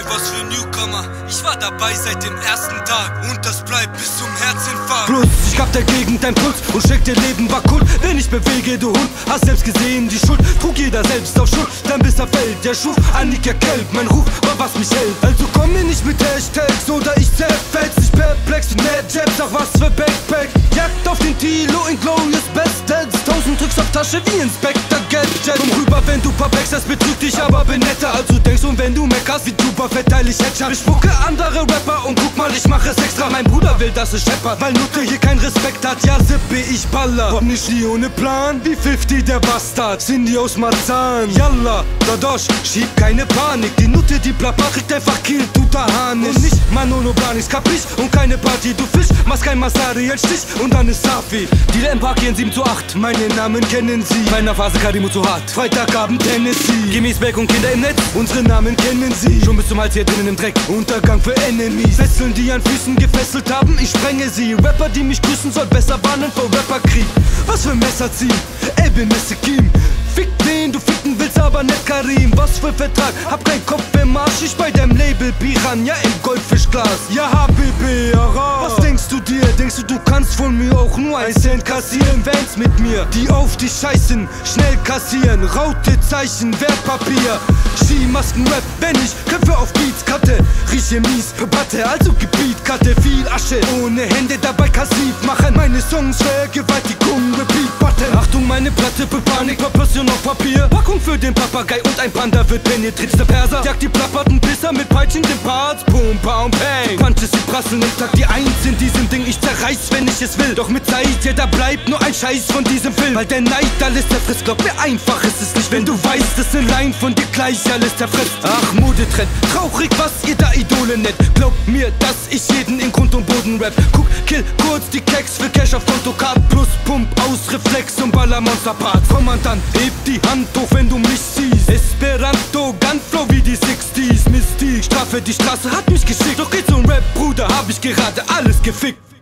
was für Newcomer. Ich war dabei seit dem ersten Tag und das bleibt bis zum Herzinfarkt. Plus, ich gab der Gegend dein Puls und steck dir Leben war Kult. Wenn ich bewege, du Hund, hast selbst gesehen die Schuld. Trug jeder selbst auf Schuld, dann bis er fällt. Der Schuf, Annika Kelp, mein Ruf war was mich hält. Also komm mir nicht mit Hashtags oder ich zerfetz. Ich perplex mit Mad Jabs, auch was für Backpack. Jagd auf den Tilo in Glorious Bastards. 1000 Tricks auf Tasche wie Inspector Gadget. Komm rüber, wenn du verpackst, das betrügt dich, aber bin netter als du denkst. Und wenn du meckerst, wie super fett teil ich Headshot. Ich spucke andere Rapper und guck mal, ich mache es extra. Mein Bruder will, dass es scheppert, weil Nutte hier kein Respekt hat. Ja, Sippe, ich baller, komm nicht nie ohne Plan. Wie 50 der Bastard, sind die aus Marzahn. Yalla, Dadosh, schieb keine Panik. Die Nutte, die Plappa kriegt einfach Kill, tuta Hanis. Und nicht Manolo Blanis, Caprice und keine Party. Du Fisch, machst kein Masari, ein Stich und dann ist Safi. Die Park hier in 7:8, meine Namen kennen sie. Meiner Phase Kadimo zu hart, Freitagabend Tennessee. Gimmy's Back und Kinder im Netz, unsere Namen kennen sie. Schon bis zum Hals hier drinnen im Dreck, Untergang für Enemies. Fesseln, die an Füßen gefesselt haben, ich sprenge sie. Rapper, die mich grüßen, soll besser warnen vor Rapperkrieg. Was für Messer ziehen, Ebbe Kim. Fick den du ficken willst, aber nicht Karim. Was für Vertrag, hab kein Kopf im Arsch. Ich bei dem Label Piranha im Goldfischglas. Ja, Habibi, Ara. Was denkst du dir? Denkst du kannst von mir auch nur ein Cent kassieren? Fans mit mir, die auf dich scheißen, schnell kassieren. Raute-Zeichen, Wertpapier. Skimasken-Rap, wenn ich Köpfe auf Beats cutte. Rieche mies, Batte, also Gebiet, Katte. Viel Asche, ohne Hände dabei kassiv machen. Meine Songs Vergewaltigung, Repeat-Button. Achtung, meine Platte, Panik, Passion auf Papier. Packung für den Papagei und ein Panda wird penetriert. Der Perser jagt die plapperten Pisser mit peitschenden Parts. Boom, pound, bang. Punches, die prasseln im Tag. Die Eins in diesem Ding, ich zerreiß, wenn ich es will. Doch mit Zeit, ja, da bleibt nur ein Scheiß von diesem Film. Weil der Neid alles zerfrisst, glaub mir, einfach ist es nicht. Wenn du weißt, dass eine Line von dir gleich alles zerfrisst. Ach, Modetrend, traurig, was ihr da Idole nennt. Glaubt mir, dass ich jeden in Grund und Boden rap. Guck, kill kurz die Keks für Cash auf Kontokarte. Plus Pump aus Reflex und Baller Monsterparts. Kommandant, heb die Hand hoch, wenn du mich siehst. Esperanto, Gunflow wie die 60s. Mystik, Strafe, die Straße hat mich geschickt. Doch geht zum Rap, Bruder, hab ich gerade alles gefickt.